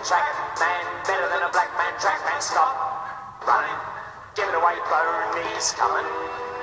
track man, better than a black man, track man, stop running. Give it away, Boney's coming.